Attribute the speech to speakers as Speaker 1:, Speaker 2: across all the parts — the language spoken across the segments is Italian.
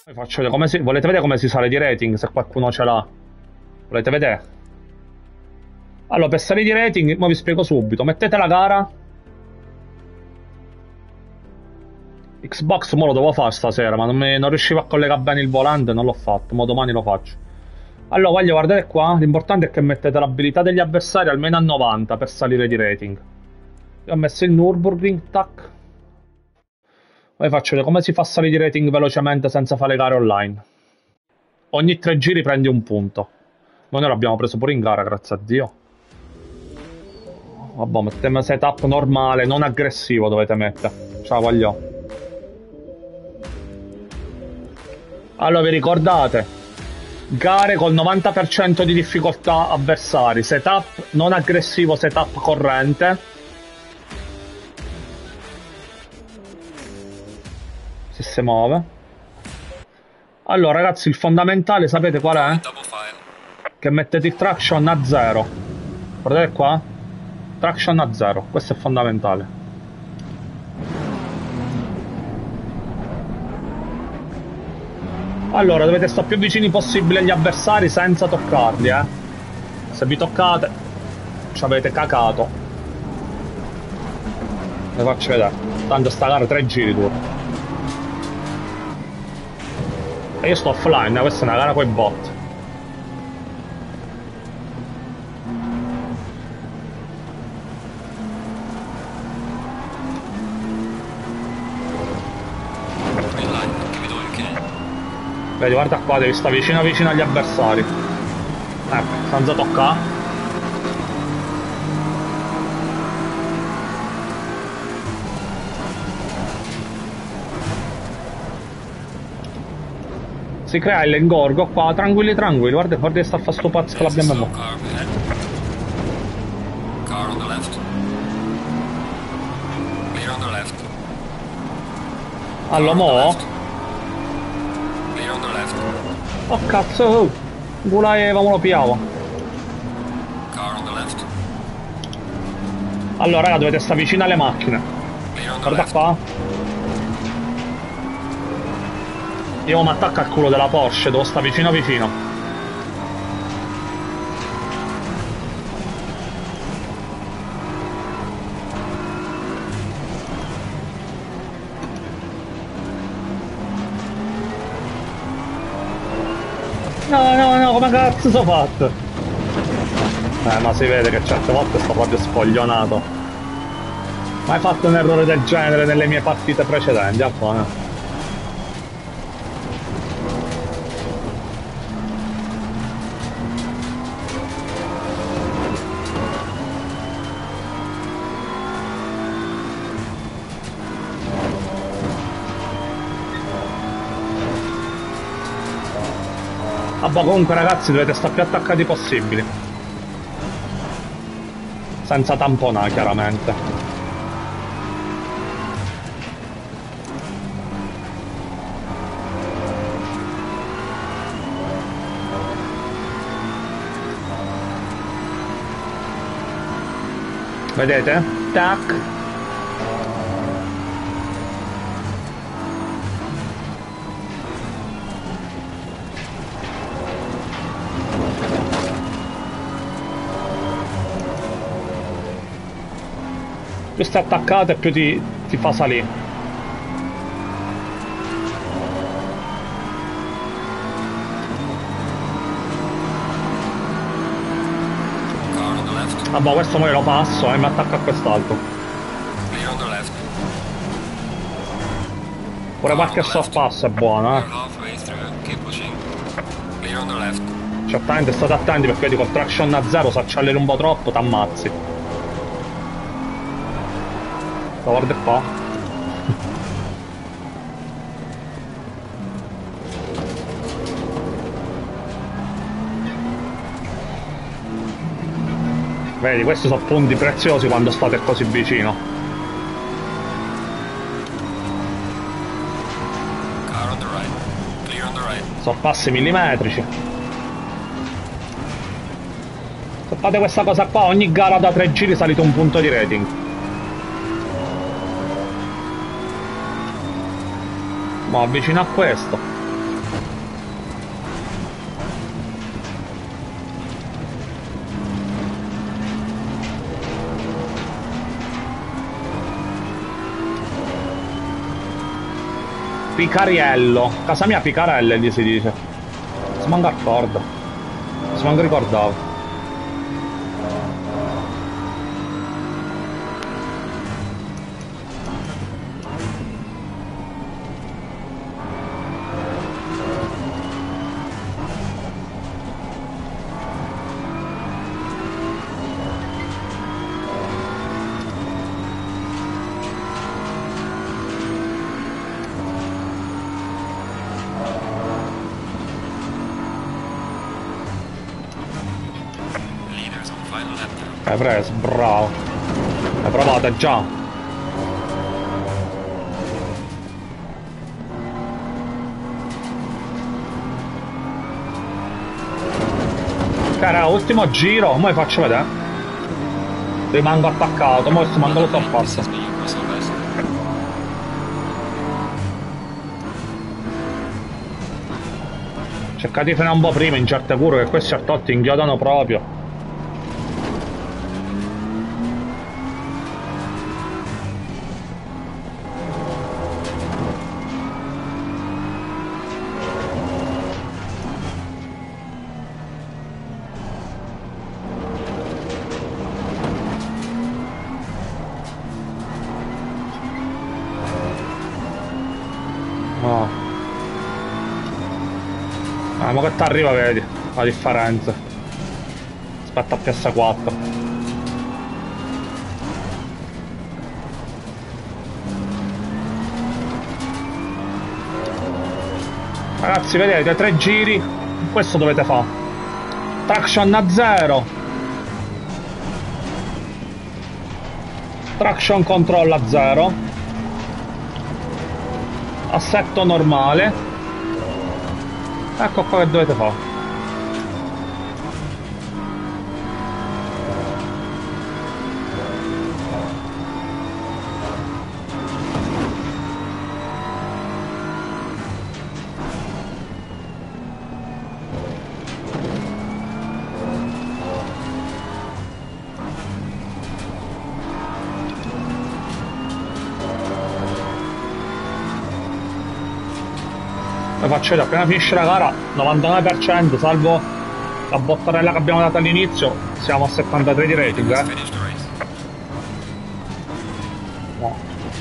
Speaker 1: Vi faccio vedere come si... Volete vedere come si sale di rating, se qualcuno ce l'ha? Volete vedere? Allora, per salire di rating, ora vi spiego subito. Mettete la gara. Xbox mo lo devo fare stasera, ma non riuscivo a collegare bene il volante, non l'ho fatto, ma domani lo faccio. Allora, voglio guardate qua, l'importante è che mettete l'abilità degli avversari almeno a 90 per salire di rating. Io ho messo il Nürburgring, tac. Poi faccio vedere come si fa a salire di rating velocemente senza fare gare online. Ogni 3 giri prendi un punto. Noi l'abbiamo preso pure in gara, grazie a Dio. Vabbè, mettiamo setup normale, non aggressivo dovete mettere. Ciao, voglio. Allora, vi ricordate? Gare col 90% di difficoltà avversari. Setup non aggressivo, setup corrente. Se si muove. Allora, ragazzi, il fondamentale sapete qual è? Che mettete il traction a 0. Guardate qua. Traction a 0. Questo è fondamentale. Allora, dovete stare più vicini possibile agli avversari senza toccarli, eh. Se vi toccate, ci avete cacato. Vi faccio vedere. Tanto sta gara 3 giri dura. E io sto offline, questa è una gara coi bot. Vedi, guarda qua, devi stare vicino vicino agli avversari. Ecco, senza toccare. Si crea l'ingorgo qua, tranquilli tranquilli, guarda che sta a fare sto pazzo che l'abbiamo mo. Allora mo? Oh cazzo, oh. Gula Eva me lo piava. Allora raga, dovete stare vicino alle macchine. Guarda qua. Io mi attacco al culo della Porsche, devo stare vicino vicino. No, come cazzo sono fatto? Ma si vede che certe volte sto proprio spoglionato. Mai fatto un errore del genere nelle mie partite precedenti, a buona. Vabbè, comunque ragazzi dovete stare più attaccati possibili. Senza tamponare, chiaramente. Vedete? Tac. Più stai attaccato e più ti fa salire. Vabbè, questo poi lo passo e mi attacco a quest'altro. Pure qualche sorpasso è buono, eh. Certamente state attenti perché vedi col traction a 0 se acceleri un po' troppo t'ammazzi. Guarda qua. Vedi, questi sono punti preziosi quando state così vicino. Sorpassi millimetrici. Se fate questa cosa qua, ogni gara da 3 giri salite un punto di rating. Ma vicino a questo. Picariello. Casa mia Picarelle gli si dice. Si manca ricorda. Si manca ricordavo. Hai preso, bravo. Hai provato già. Cara, ultimo giro, ora faccio vedere. Rimango attaccato, ora sto manco lo sorpasso. Cercate di frenare un po' prima in certe curve, che questi artotti inchiodano proprio. No. Ma che ti arriva, vedi la differenza. Aspetta a PS4. Ragazzi, vedete, 3 giri. Questo dovete fare. Traction a 0. Traction control a 0. Assetto normale. Ecco qua che dovete fare. Vi faccio vedere, appena finisce la gara, 99%, salvo la bottarella che abbiamo dato all'inizio, siamo a 73 di rating, No.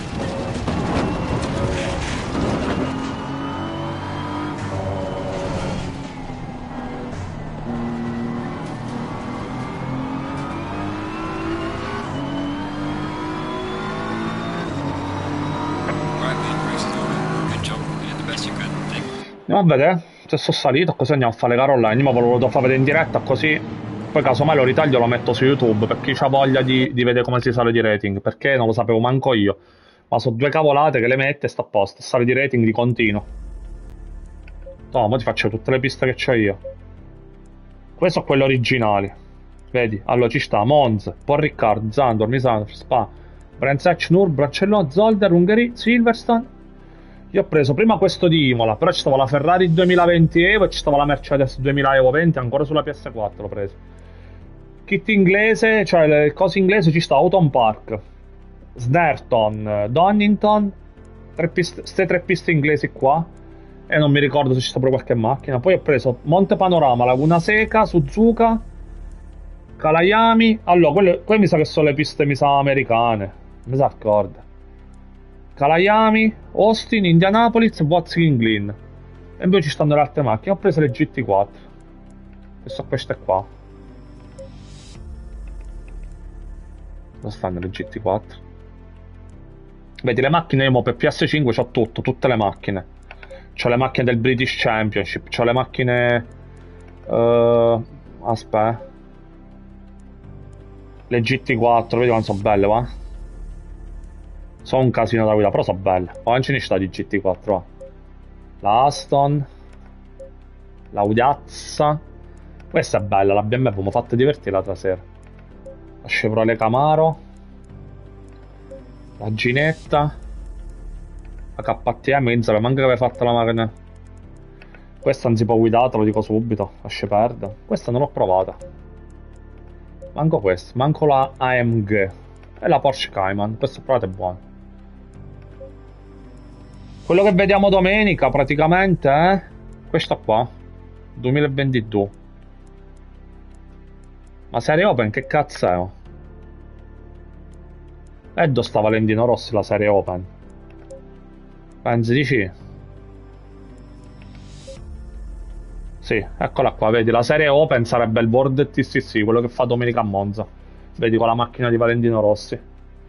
Speaker 1: Andiamo a vedere se sono salito, così andiamo a fare le gare online. Io mi ho voluto far vedere in diretta, così poi casomai lo ritaglio e lo metto su YouTube per chi ha voglia di vedere come si sale di rating, perché non lo sapevo manco io. Ma sono 2 cavolate che le mette e sta a posto, sale di rating di continuo. No, ma ti faccio tutte le piste che c'ho io. Queste sono quelle originali. Vedi? Allora ci sta Mons, Paul Ricard, Zandvoort, Misano, Spa, Brandsatch, Nürburgring, Zolder, Ungheria, Silverstone. Io ho preso prima questo di Imola, però ci stava la Ferrari 2020 Evo e ci stava la Mercedes 2000 Evo 20, ancora sulla PS4 l'ho preso. Kit inglese, cioè le cose inglesi, ci sta Autumn Park, Snetterton, Donington, queste 3 piste inglesi qua, e non mi ricordo se ci sta proprio qualche macchina. Poi ho preso Monte Panorama, Laguna Seca, Suzuka, Kalayami. Allora, quelle mi sa che sono le piste, mi sa, americane, mi sa ricordo. Kalayami, Austin, Indianapolis e Watkins Glen. E poi ci stanno le altre macchine. Ho preso le GT4. E sono queste qua. Dove stanno le GT4? Vedi, le macchine io per PS5 c'ho tutto, tutte le macchine. C'ho le macchine del British Championship, c'ho le macchine... aspetta. Le GT4, vedi quanto sono belle, va? Sono un casino da guida, però sono belle. Poi ce ne sta di GT4, va. La Aston. La Udiazza. Questa è bella, la BMW, mi ha fatto divertire l'altra sera. La Chevrolet Camaro. La Ginetta. La KTM, non sapevo manco che aveva fatto la macchina. Questa non si può guidare, te lo dico subito. Lascia perdere. Questa non l'ho provata. Manco questa, manco la AMG. E la Porsche Cayman, questa provata è buona. Quello che vediamo domenica praticamente è questo qua, 2022. Ma Serie Open che cazzo è? E dove sta Valentino Rossi la Serie Open? Pensi di sì? Sì, eccola qua, vedi, la Serie Open sarebbe il World TCC, quello che fa domenica a Monza. Vedi con la macchina di Valentino Rossi.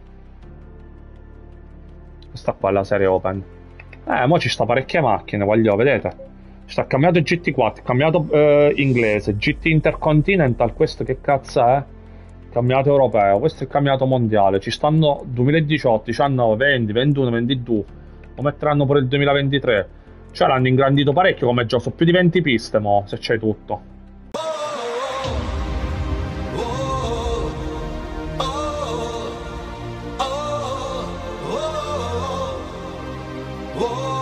Speaker 1: Questa qua è la Serie Open. Mo ci sta parecchie macchine, voglio, vedete? Ci sta cambiato GT4, cambiato inglese, GT Intercontinental, questo che cazzo è? Cambiato europeo, questo è il cambiato mondiale. Ci stanno 2018, 19, 20, 21, 22. Lo metteranno pure il 2023. Cioè l'hanno ingrandito parecchio come gioco, sono più di 20 piste mo, se c'è tutto.
Speaker 2: Whoa.